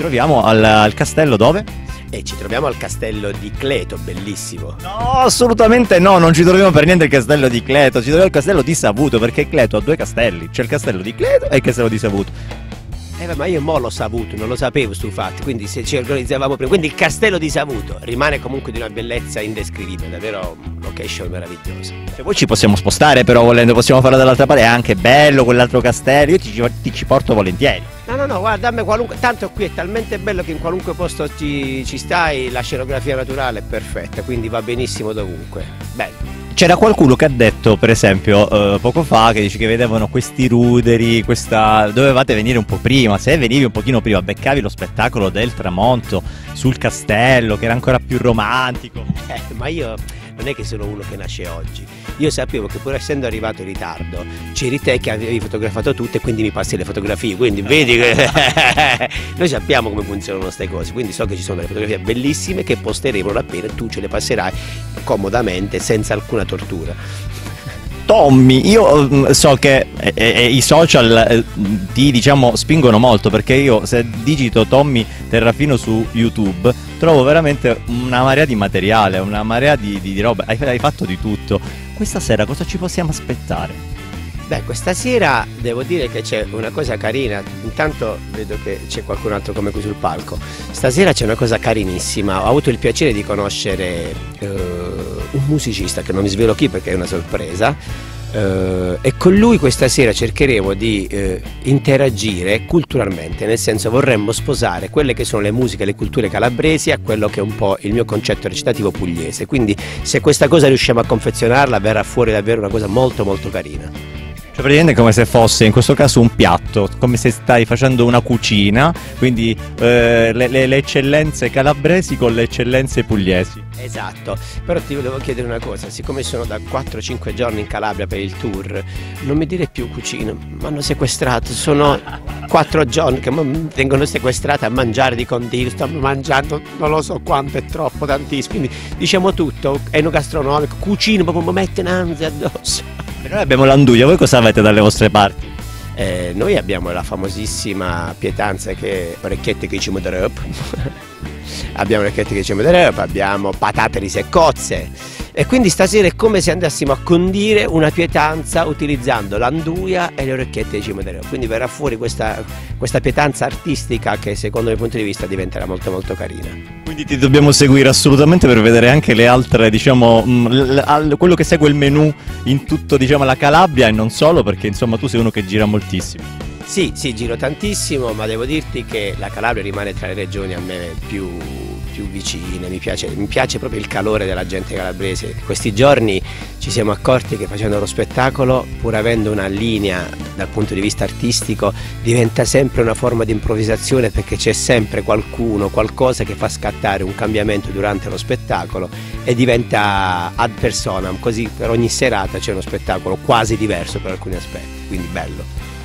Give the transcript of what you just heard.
troviamo al castello dove? E ci troviamo al castello di Cleto, bellissimo. No, assolutamente no, non ci troviamo per niente il castello di Cleto, ci troviamo il castello di Savuto, perché Cleto ha due castelli, c'è il castello di Cleto e il castello di Savuto. Ma io mo l'ho saputo, non lo sapevo stu fatti, quindi se ci organizzavamo prima. Quindi il castello di Savuto rimane comunque di una bellezza indescrivibile, davvero un location meravigliosa. Se poi ci possiamo spostare però volendo, possiamo farlo dall'altra parte, è anche bello quell'altro castello, io ti ci porto volentieri. No, guarda, dammi qualunque, tanto qui è talmente bello che in qualunque posto ci stai, la scenografia naturale è perfetta, quindi va benissimo dovunque, bello. C'era qualcuno che ha detto, per esempio, poco fa, che dice che vedevano questi ruderi, dovevate venire un po' prima, se venivi un pochino prima beccavi lo spettacolo del tramonto sul castello, che era ancora più romantico. Ma io non è che sono uno che nasce oggi, io sapevo che pur essendo arrivato in ritardo c'eri te che avevi fotografato tutte e quindi mi passi le fotografie, quindi vedi che noi sappiamo come funzionano queste cose, quindi so che ci sono delle fotografie bellissime che posteremo appena tu ce le passerai comodamente senza alcuna tortura. Tommy, io so che i social ti diciamo spingono molto, perché io se digito Tommy Terrafino su YouTube trovo veramente una marea di materiale, una marea di roba, hai fatto di tutto. Questa sera cosa ci possiamo aspettare? Beh, questa sera devo dire che c'è una cosa carina, intanto vedo che c'è qualcun altro come qui sul palco. Stasera c'è una cosa carinissima, ho avuto il piacere di conoscere un musicista che non mi svelo chi perché è una sorpresa, e con lui questa sera cercheremo di interagire culturalmente, nel senso vorremmo sposare quelle che sono le musiche e le culture calabresi a quello che è un po' il mio concetto recitativo pugliese, quindi se questa cosa riusciamo a confezionarla verrà fuori davvero una cosa molto molto carina. Cioè praticamente come se fosse in questo caso un piatto, come se stai facendo una cucina, quindi le eccellenze calabresi con le eccellenze pugliesi. Esatto, però ti volevo chiedere una cosa, siccome sono da 4-5 giorni in Calabria per il tour, non mi dire più cucina, mi hanno sequestrato, sono 4 giorni che mi vengono sequestrate a mangiare di continuo, sto mangiando non lo so quanto, è troppo, tantissimo, quindi diciamo tutto, enogastronomico, cucina, proprio mi mette un'ansia addosso. Noi abbiamo l'anduia, voi cosa avete dalle vostre parti? Noi abbiamo la famosissima pietanza che è orecchiette che ci muovono. Abbiamo orecchiette che ci muovono, abbiamo patate risi e cozze. E quindi stasera è come se andassimo a condire una pietanza utilizzando l'anduia e le orecchiette di cimodero. Quindi verrà fuori questa pietanza artistica che secondo il mio punto di vista diventerà molto molto carina. Quindi ti dobbiamo seguire assolutamente per vedere anche le altre, diciamo, quello che segue il menù in tutto, diciamo, la Calabria e non solo, perché insomma tu sei uno che gira moltissimo. Sì, giro tantissimo, ma devo dirti che la Calabria rimane tra le regioni a me più vicine, mi piace proprio il calore della gente calabrese. Questi giorni ci siamo accorti che facendo lo spettacolo, pur avendo una linea dal punto di vista artistico, diventa sempre una forma di improvvisazione, perché c'è sempre qualcuno, qualcosa che fa scattare un cambiamento durante lo spettacolo e diventa ad personam, così per ogni serata c'è uno spettacolo quasi diverso per alcuni aspetti, quindi bello.